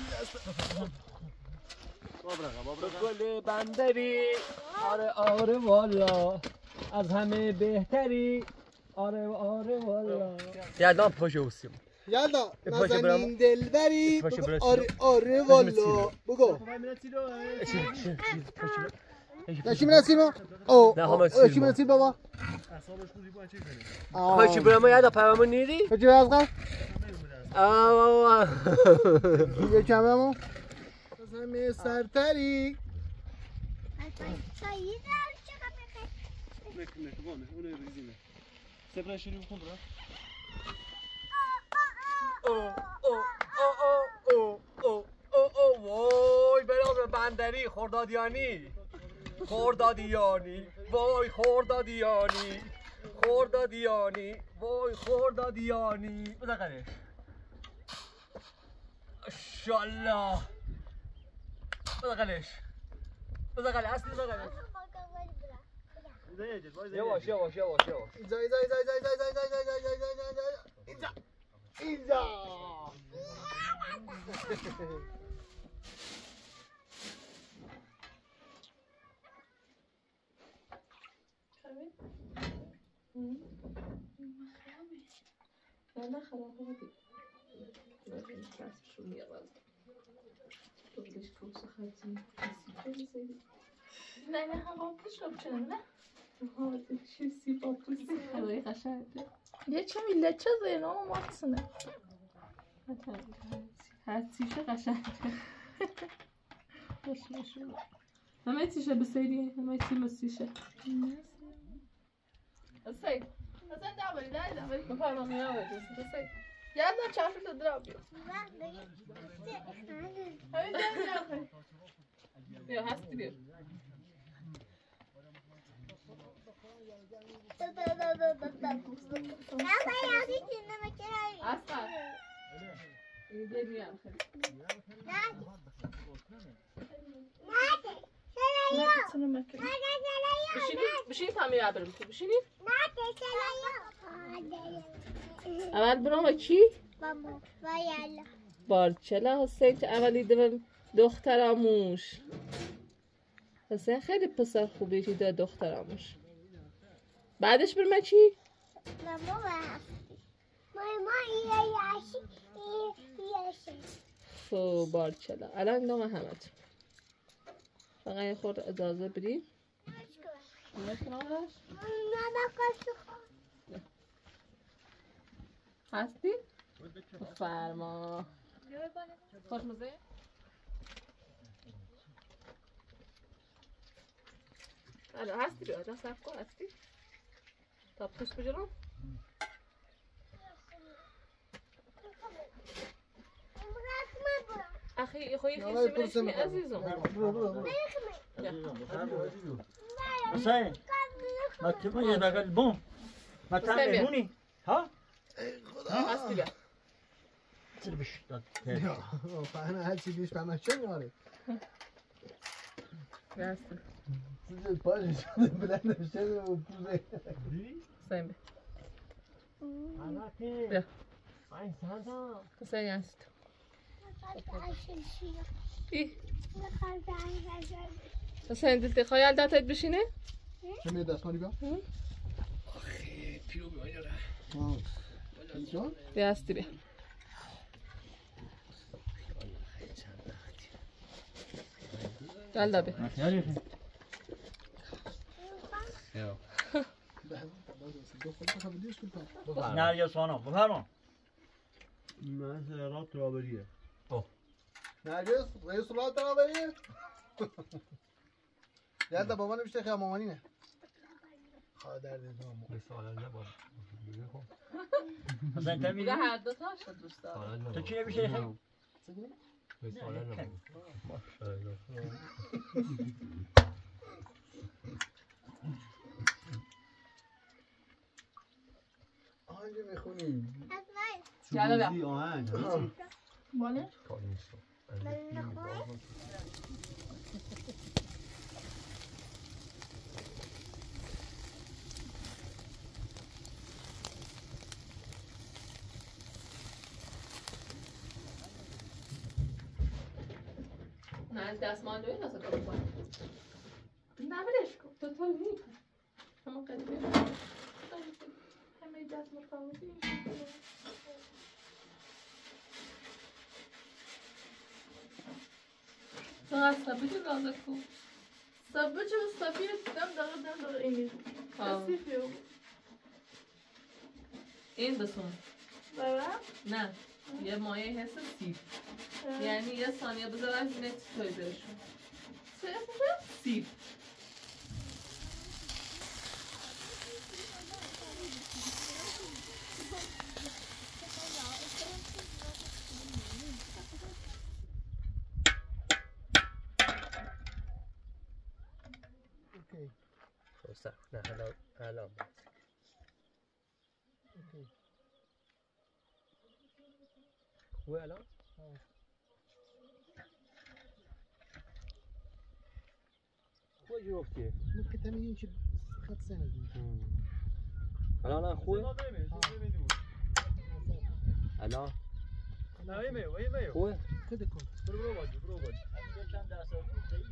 بابرقا بابرقا گل بندری آره آره والا از همه بهتری آره آره والا یادم پاشه اوسیم یالا پاشه برام. نازنین دلبری پاشه بگو برام. آره آره والا بگو نشی میرسیم او نه، همه سیر نشی ما. میرسیم بابا پاشه برام یادا پیامو نیری کجا بازگاه آه یه کمه همون از همه سرتری سایی دار چقدر بکنه بکنه اونو ریزینه سپر شیری بکن برا او او او او او او او وای برام بندری خوردادیانی خوردادیانی وای خوردادیانی خوردادیانی وای خوردادیانی بذارش ماشاءالله بذارش بذارش اصلی بذارش یواش یواش یواش یواش اینجا اینجا اینجا اینجا اینجا اینجا اینجا اینجا اینجا اینجا نه خراب نبود لازم کسبشو میارم تو بدش کوسه خرطی کسی بزنی نه نه هم بشم چرا نه ها چه سی با پوسی خدای قشنگه یه کمی لچه زینا ماتسنه هر تیشه قشنگه باشه باشه همه تیشه بسیاری همه تی مسیشه سید مثلا دعوی دعوی دعوی بفرما میاد سید یادم چافل تو دراب بیو همین دعوی بیا هستی بیا اصلا اینجا میام خیلی بشینید بشینید تعمیر بریم تو بشینید اول برام با کی؟ بابا وایالا بارچلا حسین که اولی دوم دختراموش حسین خیلی پسر خوبی که داره دختراموش بعدش برم چی؟ ماما هستی ماما یه یاشی یه یاشی خب بارچلا الان نام همه تو فقط یه خورد اجازه بریم ماما کاشو هستی؟ فرما خوش مزه؟ الان هستی بیا آجا صرف کن هستی؟ تا پوست بجرم؟ اخی خویی خیلی منشمی عزیزم حسین ما تیمو یه دقیقه بوم ما تعملونی ها هستی بیا چرا بش داد فهمه هر چی بیش فهمه چه میاره هستی سوزه پاش شده بلند شده و پوزه حسین بیا بیا حسین هست ای حسین دلتی خواهی داتت بشینه؟ چه دستمانی بیا؟ آخه پیو بیایی داره بیا هستی بیا جلده بیا نه یا سوانا بفرما من سراب ترابریه نرگس رئیس الله ترابریه یاد بابا نمیشه خیلی مامانی نه خواه درد نامو سوالا نبا حسین تا میری؟ هر دو تا شد دوست دارم تو چی نمیشه خیلی؟ سوالا نبا ماشاءالله آهنگ میخونی چوزی آهنگ باله؟ کار نیست نه از دستمان دوی نسا کار کنم نه بلش کن تو طول میکنم همه قدیمه همه دست مقاومتی فقط سبه که رازه کن سبه چه سبیه دم داره دم داره اینی کسیفی او این بسون بابا؟ نه یه مایه حس سیب یعنی یه ثانیه بذار از اینه توی برشون چه اسمشه؟ سیب خب نه حالا حالا خوبه الان؟ خوبه جفتیه ممكن تميين شي خد سنة دي الان خوبه؟ الان نه ایمه و ایمه خوبه؟ كده كون برو برو باجی برو باجی اگه چند درصد ضعیف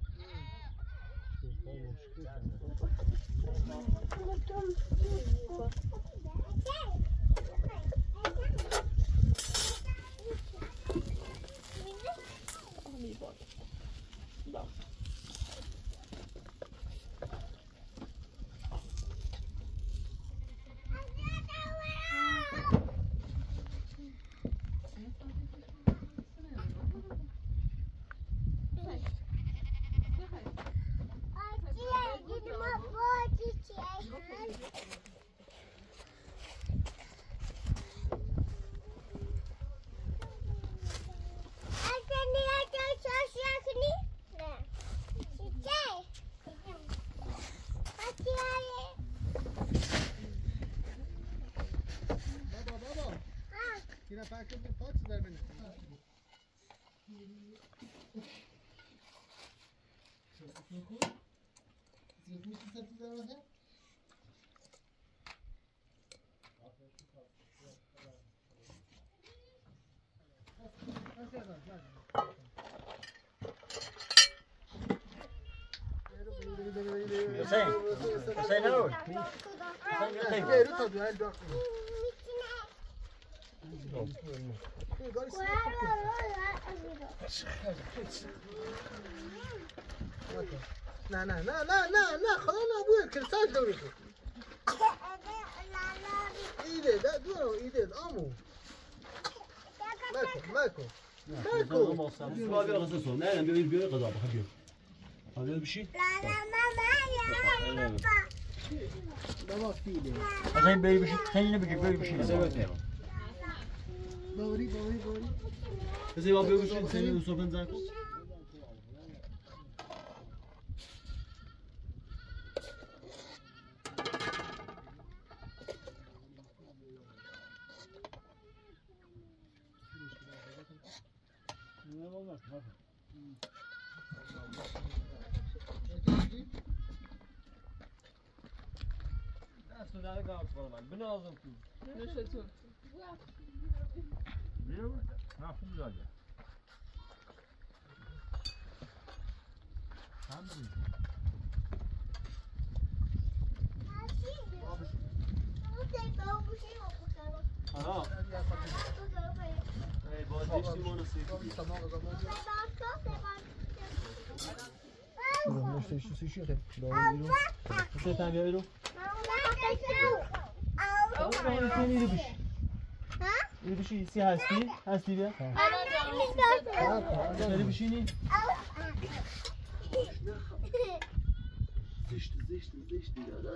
Yine fark ettim, taç ver beni. Hüseyin, Hüseyin ne olur? Hüseyin geri tadı, el dört. نه نه نه نه نه نه خدا نبوده کلساج دوری کن ایده ده دورو ایده آمو مکن مکن مکن بیا بیا قصه سو نه بیا بیا قضا بخواد بیا حالا بشی بابا فیله حسین بری بشی خیلی نبگی بری بشی باوری باوری باوری بذاری با بیا بشی سنی صبح زن کن دست در گام کنم بنازم تو نشتون بیا نه خوب زاده آها ای باز داشتی ما نسیتی مشتش سی شیخه دارم بیرون سه تا بیا بیرون او اینو بش ها اینو بشی سی هستی هستی بیا داری بشینی زشت زشت زشت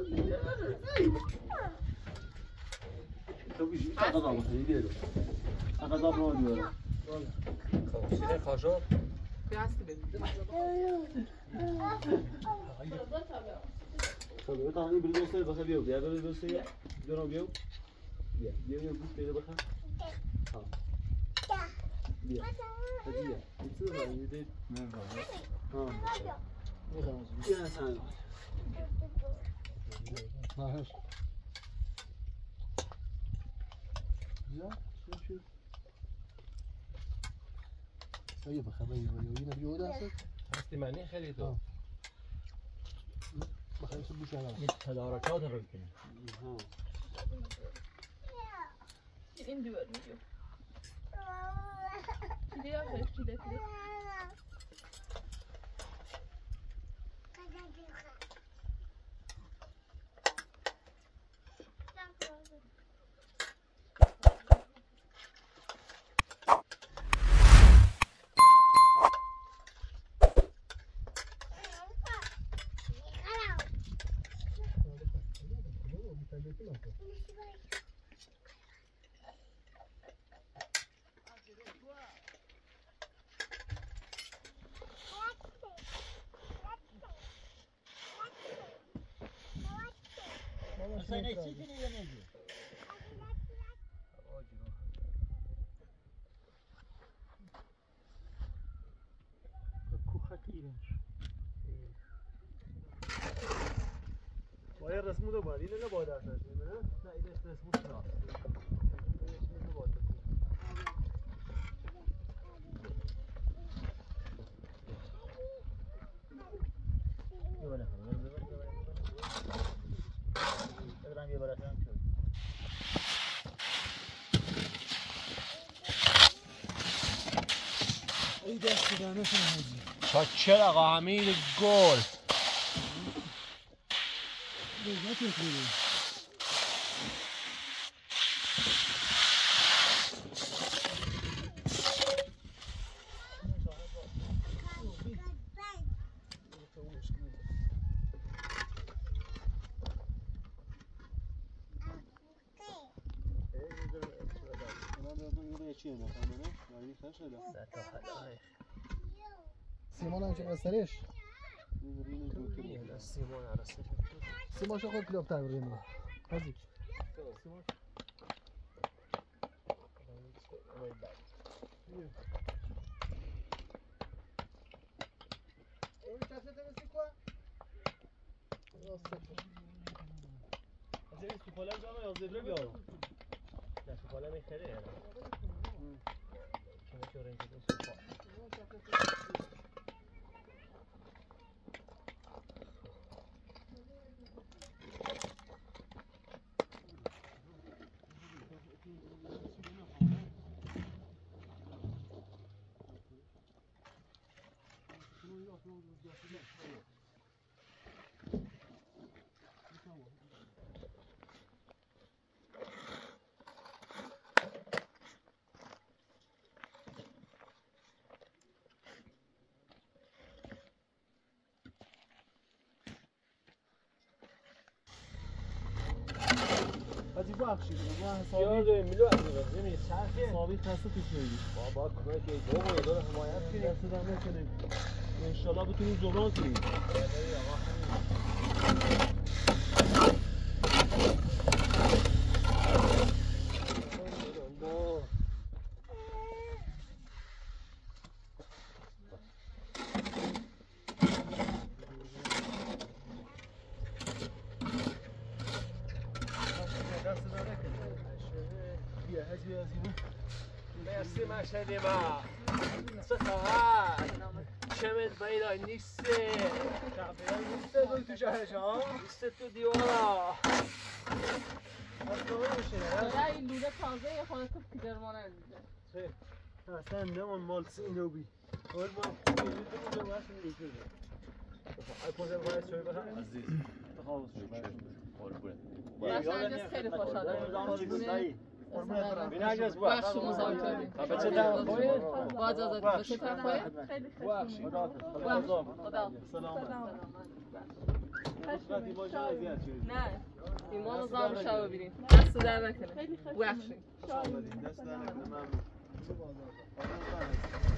تو بشی فقط آب خیلی بیارو فقط آب رو بیارو سینه خاشو خب بیا تا همین بری دوسته بخواه بیو بیا بری دوسته جناب بیو بیا بیا بیا بوش پیدا بخواه ها بیا بیا این چه رایی دید نه ها بیا سن ماهش بیا شو شو ايه بخبيه ويوينا بيودا هستی معنی خیلی تو بخير سبوش انا این تدارکات رو کنی ها این دیوار میگه دیگه آخرش چیده کنه Sen ne çekini yemedi? باید رسمو دو باید اینو نباید اصلا نه نه این رسمو شناس اي دست دانه شنو هاجي تا چرا حمید گل ليه تكلي سيمون هم چقدر سرش سیمان عرصه سيمون شو خود کلوب تایم ریم هزی سوپالم جامعه یا زبره بیارم نه سوپالم این خیلی هره چونه که رنج دو سوپال هذه بخشید ما حسابی یاد میلو از ببین چرخه حسابی خسته پیش میری بابا کمک بابا یه دور حمایت کنیم دست در نکنیم ان شاء الله بتونیم جبران کنیم مرسی مشهدی ما چه خبر شمت پیدا نیست نیست دوی تو شهرش ها نیست تو دیوارا داره این لوله تازه یه خودت پیدرمان انجیده اصلا نمون مال اینو بی اول ما اینو تو رو واسه میگیره اپوزل واسه چوی بخوام عزیز تخاوس قربون باشه خیلی خوشحالم بینجاز با باشه مزاحم بچه دام خوی با اجازه بچه دام خوی خیلی خوشحالم خدا سلام نه ایمان رو زام شو ببینیم دست در نکنه بخشیم دست در نکنه ممنون